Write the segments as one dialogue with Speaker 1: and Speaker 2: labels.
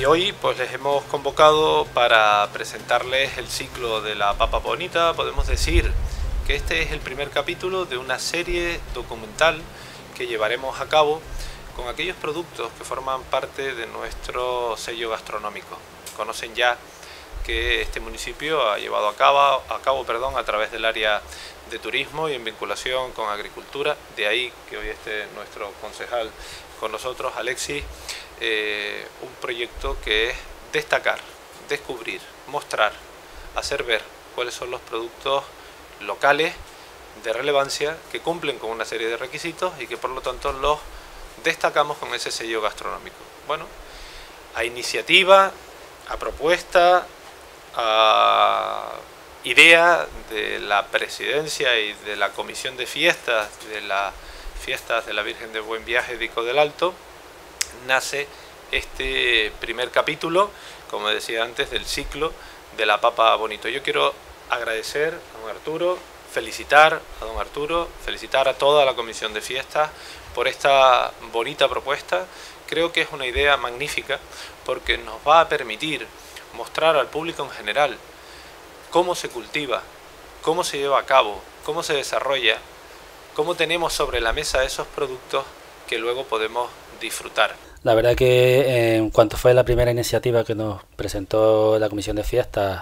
Speaker 1: Hoy pues les hemos convocado para presentarles el ciclo de la papa bonita. Podemos decir que este es el primer capítulo de una serie documental que llevaremos a cabo con aquellos productos que forman parte de nuestro sello gastronómico. Conocen ya que este municipio ha llevado a cabo a través del área de turismo y en vinculación con agricultura, de ahí que hoy esté nuestro concejal con nosotros, Alexis, un proyecto que es destacar, descubrir, mostrar, hacer ver cuáles son los productos locales de relevancia que cumplen con una serie de requisitos y que por lo tanto los destacamos con ese sello gastronómico. Bueno, a iniciativa, a propuesta, a idea de la presidencia y de la comisión de fiestas de las fiestas de la Virgen del Buen Viaje de Ico del Alto, nace este primer capítulo, como decía antes, del ciclo de la papa bonito. Yo quiero agradecer a don Arturo, felicitar a toda la comisión de fiestas por esta bonita propuesta. Creo que es una idea magnífica porque nos va a permitir mostrar al público en general cómo se cultiva, cómo se lleva a cabo, cómo se desarrolla, cómo tenemos sobre la mesa esos productos que luego podemos disfrutar.
Speaker 2: La verdad que en cuanto fue la primera iniciativa que nos presentó la Comisión de Fiestas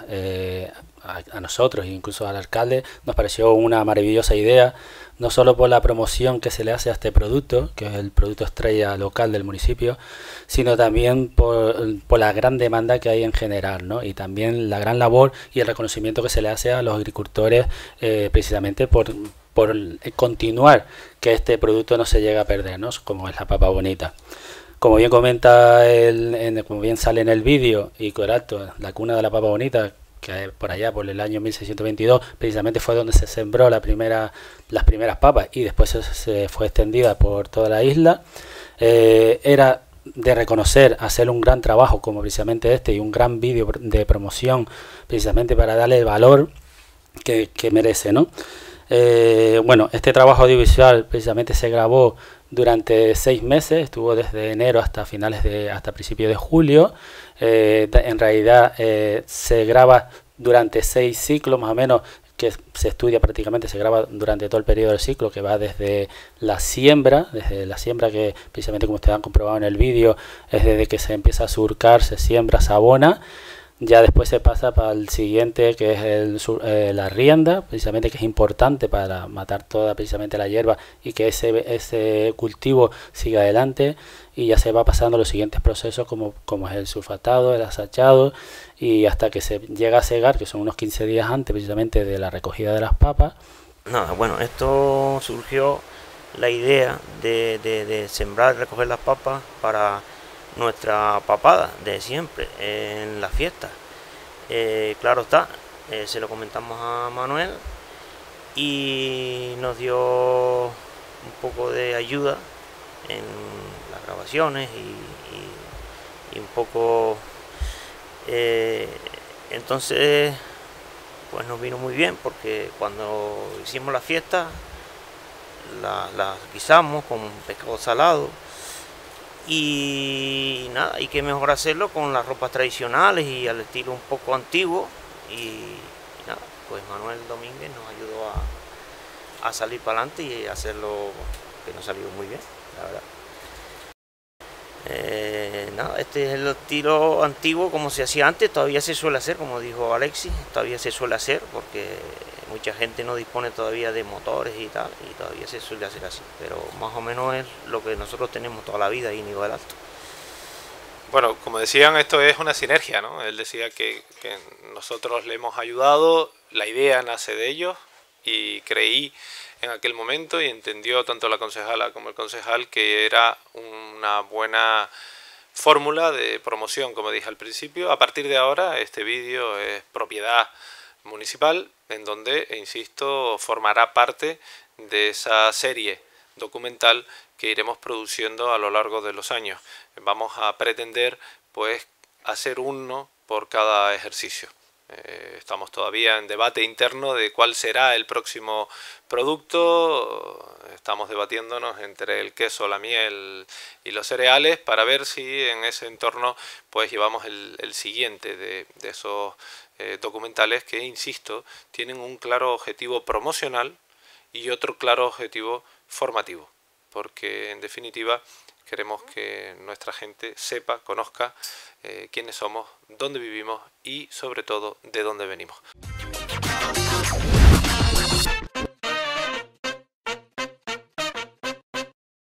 Speaker 2: a nosotros e incluso al alcalde, nos pareció una maravillosa idea, no solo por la promoción que se le hace a este producto, que es el producto estrella local del municipio, sino también por la gran demanda que hay en general, ¿no? Y también la gran labor y el reconocimiento que se le hace a los agricultores precisamente por continuar que este producto no se llegue a perder, ¿no? Como es la papa bonita. Como bien comenta, como bien sale en el vídeo, Ico del Alto, la cuna de la papa bonita, que por allá, por el año 1622, precisamente fue donde se sembró las primeras papas y después se fue extendida por toda la isla. Era de reconocer, hacer un gran trabajo como precisamente este y un gran vídeo de promoción precisamente para darle el valor que merece, ¿no? Bueno, este trabajo audiovisual precisamente se grabó durante 6 meses, estuvo desde enero hasta hasta principios de julio. En realidad se graba durante 6 ciclos más o menos, que se estudia prácticamente, se graba durante todo el periodo del ciclo, que va desde la siembra que precisamente como ustedes han comprobado en el vídeo, es desde que se empieza a surcar, se siembra, se abona. Ya después se pasa para el siguiente, que es la rienda, precisamente, que es importante para matar toda precisamente la hierba y que ese cultivo siga adelante. Y ya se va pasando los siguientes procesos como es el sulfatado, el asachado, y hasta que se llega a segar, que son unos 15 días antes precisamente de la recogida de las papas.
Speaker 3: Nada, bueno, esto surgió la idea de sembrar y recoger las papas para nuestra papada de siempre en las fiestas. Claro está, se lo comentamos a Manuel y nos dio un poco de ayuda en las grabaciones y un poco entonces pues nos vino muy bien porque cuando hicimos la fiesta las guisamos con pescado salado. Y nada, y qué mejor hacerlo con las ropas tradicionales y al estilo un poco antiguo. Y nada, pues Manuel Domínguez nos ayudó a salir para adelante y hacerlo, que nos salió muy bien, la verdad. Nada, este es el estilo antiguo como se hacía antes, todavía se suele hacer, como dijo Alexis, todavía se suele hacer porque mucha gente no dispone todavía de motores y tal, y todavía se suele hacer así, pero más o menos es lo que nosotros tenemos toda la vida ahí en Ico del Alto.
Speaker 1: Bueno, como decían, esto es una sinergia, ¿no? Él decía que nosotros le hemos ayudado, la idea nace de ellos y creí en aquel momento y entendió tanto la concejala como el concejal que era una buena fórmula de promoción, como dije al principio. A partir de ahora este vídeo es propiedad municipal, en donde, insisto, formará parte de esa serie documental que iremos produciendo a lo largo de los años. Vamos a pretender pues hacer uno por cada ejercicio. Estamos todavía en debate interno de cuál será el próximo producto. Estamos debatiéndonos entre el queso, la miel y los cereales para ver si en ese entorno pues llevamos el siguiente de esos documentales que, insisto, tienen un claro objetivo promocional y otro claro objetivo formativo, porque en definitiva queremos que nuestra gente sepa, conozca quiénes somos, dónde vivimos y sobre todo de dónde venimos.